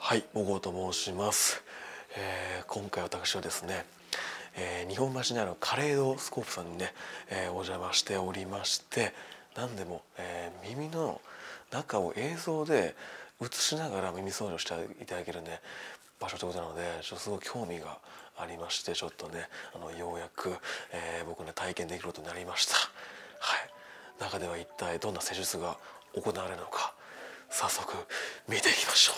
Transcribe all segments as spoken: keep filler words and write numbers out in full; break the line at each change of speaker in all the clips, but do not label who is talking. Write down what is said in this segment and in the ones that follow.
はい、小郷と申します。えー、今回私はですね、えー、日本橋にあるカレードスコープさんにね、えー、お邪魔しておりまして、何でも、えー、耳の中を映像で映しながら耳掃除をしていただけるね場所ということなので、ちょっとすごい興味がありまして、ちょっとねあのようやく、えー、僕ね体験できることになりました。はい、中では一体どんな施術が行われるのか、早速見ていきましょう。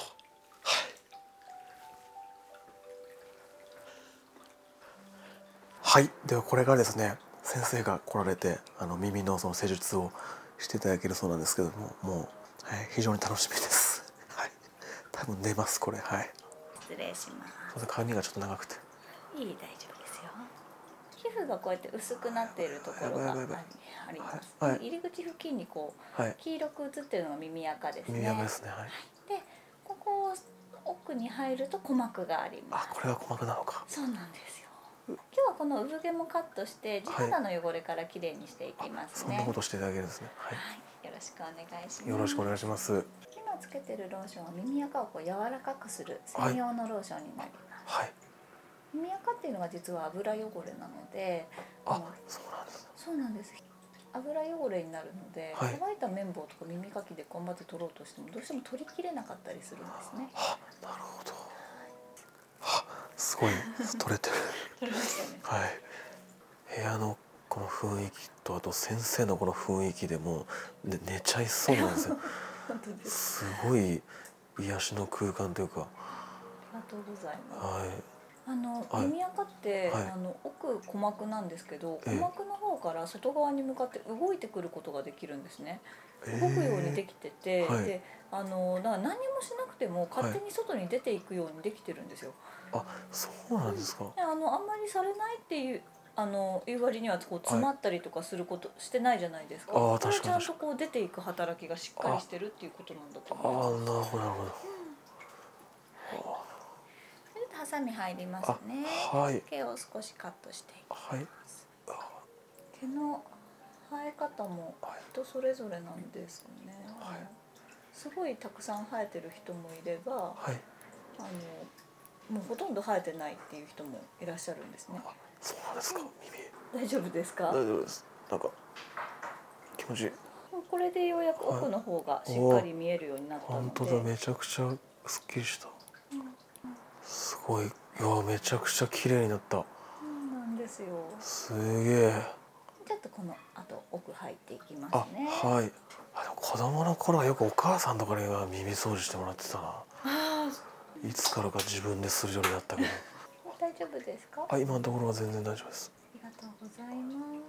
はい、ではこれからですね、先生が来られてあの耳のその施術をしていただけるそうなんですけども、もう、はい、非常に楽しみです。はい、多分寝ますこれ。はい。
失礼します。
髪がちょっと長くて。
いい、大丈夫ですよ。皮膚がこうやって薄くなっているところがあります。はいはい、入り口付近にこう、はい、黄色く映ってるのが耳垢ですね。
耳垢ですね。はい。
で、ここ奥に入ると鼓膜があります。
あ、これが鼓膜なのか。
そうなんですよ。今日はこの産毛もカットして地肌の汚れからきれいにしていきますね。
そんなことしていただけるんですね。はい。
はい、よろしくお願いします。
よろしくお願いします。
今つけてるローションは耳垢をこう柔らかくする専用のローションになります。はい。耳垢っていうのが実は油汚れなので、
あ、そうなんです。
そうなんです。油汚れになるので、はい、乾いた綿棒とか耳かきで頑張って取ろうとしてもどうしても取りきれなかったりするんですね。
は、なるほど。は、すごい取れてる。
取れましたね。
はい。部屋のこの雰囲気とあと先生のこの雰囲気でもう、ね、寝ちゃいそうなんですよ。
本当です。
すごい癒しの空間というか。あ
りがとうございます。はい。あの耳垢って、はい、あの奥鼓膜なんですけど、鼓膜の方から外側に向かって動いてくることができるんですね。動くようにできてて、えー、で、あのだから何もしなくても勝手に外に出ていくようにできてるんですよ。
はい、あ、そうなんですか。
うん、あのあんまりされないっていうあのいう割にはこう詰まったりとかすることしてないじゃないですか。はい、これちゃんとこう出ていく働きがしっかりしてるっていうことなんだと思います。ああ、なるほどなるほど。ハサミ入りますね。はい。毛を少しカットしていきます。はい、毛の生え方も人それぞれなんですね。はい、すごいたくさん生えてる人もいれば、はい、あのもうほとんど生えてないっていう人もいらっしゃるんですね。そうなんですか。耳大丈夫ですか？大丈夫です。なんか気持ちいい。これでようやく奥の方がしっかり見えるようになったので。本当だ、めちゃくちゃすっきりした。うん、すごい、いやめちゃくちゃ綺麗になった。そうなんですよ。すげえ。ちょっとこの後奥入っていきますね。あ、はい。あ、でも子供の頃はよくお母さんとかには耳掃除してもらってたな。あ、いつからか自分でするようになったけど。大丈夫ですか？あ、今のところは全然大丈夫です。ありがとうございます。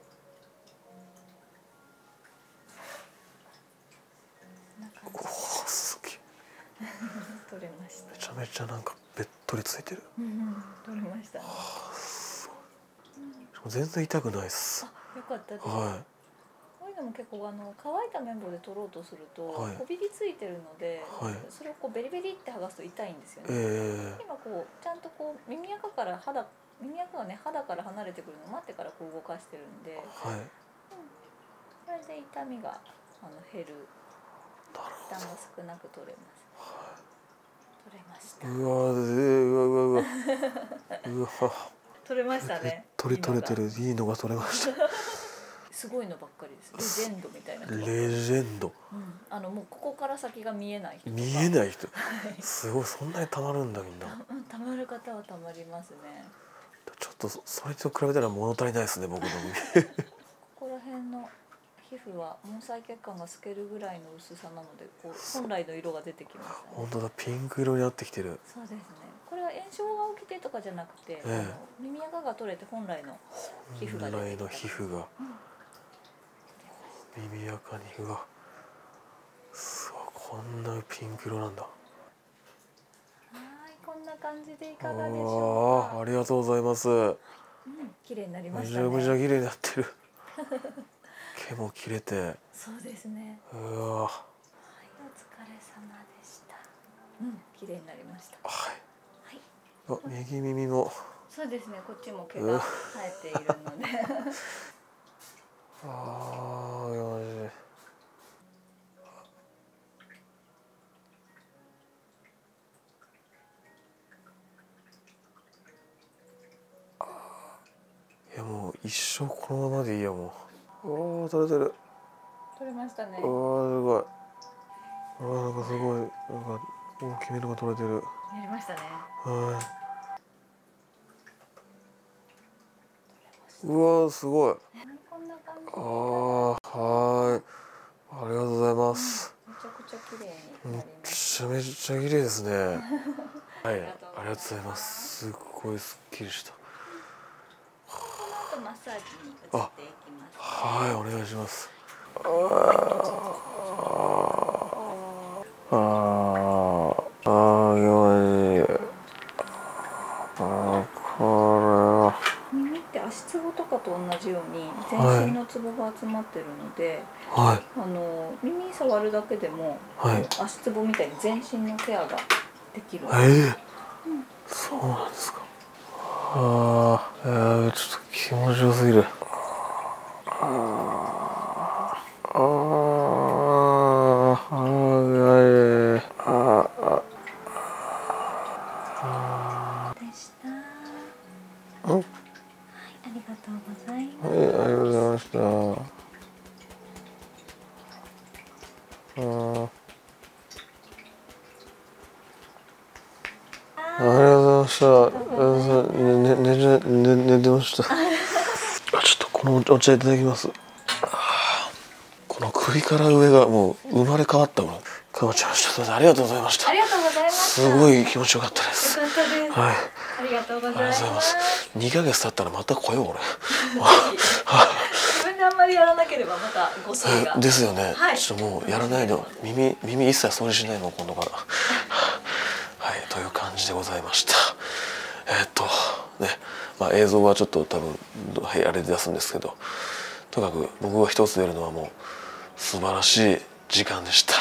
おお、すげえ。取れました。めちゃめちゃなんかべっとりついてる。うんうん、取れましたね。はあ、すごい。全然痛くないです。あ、よかったです。はい。こういうのも結構あの乾いた綿棒で取ろうとすると、はい、こびりついてるので、はい、それをこうベリベリって剥がすと痛いんですよね。えー、今こうちゃんとこう耳垢から肌耳垢がね肌から離れてくるのを待ってからこう動かしてるんで、はい、うん、それで痛みがあの減る。負担が少なく取れます。はい、取れました。うわうわうわうわうわ取れましたね。取り取れてる、いいのが取れました。すごいのばっかりです。レジェンドみたいな人。レジェンド。うん、あのもうここから先が見えない人とか。見えない人。すごい、そんなにたまるんだみんな。うん、たまる方はたまりますね。ちょっとそれと比べたら物足りないですね、僕の耳。ここら辺の皮膚は毛細血管が透けるぐらいの薄さなので、こう本来の色が出てきましたね。本当だ、ピンク色になってきてる。そうですね。これは炎症が起きてとかじゃなくて、ええ、あの耳垢が取れて本来の皮膚が出てきた。本来の皮膚が、うん、耳垢に、うわ、すごい、こんなピンク色なんだ。はい、こんな感じでいかがでしょうか。ああ、ありがとうございます。はい、うん、綺麗になりましたね。めちゃめちゃ綺麗になってる。毛も切れて。そうですね。うわ。はい、お疲れ様でした。うん、綺麗になりました。はい。はい。あ、右耳も。そうですね。こっちも毛が生えているので。ああ、よし。 一生このままでいいやもう。おお取れてる。
取れましたね。
おおすごい。あなんかすごいなんか大きめのが取れてる。
やりましたね。
はい。うわすごい。
こんな感じ。
ああはい。ありがとうございます。
めちゃくちゃ綺麗に
め
なりまし
ちゃめちゃ綺麗ですね。はい、あり
が
がとうございます。すっごいすっきりした。
た。この後マッサージに移っていきます。
はい、お願いします。ああ、ああ、よい。あこ
耳って足つぼとかと同じように全身のツボが集まってるので、
はい、
あの耳触るだけでも、
はい、
足つぼみたいに全身のケアができる。
ええー、うん、そうなんですか。ああ、えー、ちょっと気持ちよすぎる。ああ、ああ、ああ、
でした。
うん、
はい、ありがとうございます。
はい、ありがとうございました。あありがとうございました。ね、ね、ね、寝てました。あ、ちょっとこのお茶いただきます。この首から上がもう生まれ変わったもの変わっちゃいました。ありがとうございました。
ありがとうございました。
すごい気持ちよかったです。
よかったです。
はい。
ありがとうござい
ありがとうござい
ま。
ますす。二ヶ月経ったらまた来よう俺。
自分であんまりやらなければまた誤数が。
ですよね。
はい。
ちょっともうやらないの。耳耳一切掃除しないの今度から。はい、という感じでございました。えー、っとね、まあ映像はちょっと多分はいあれで出すんですけど、とにかく僕が一つ出るのはもう素晴らしい時間でした。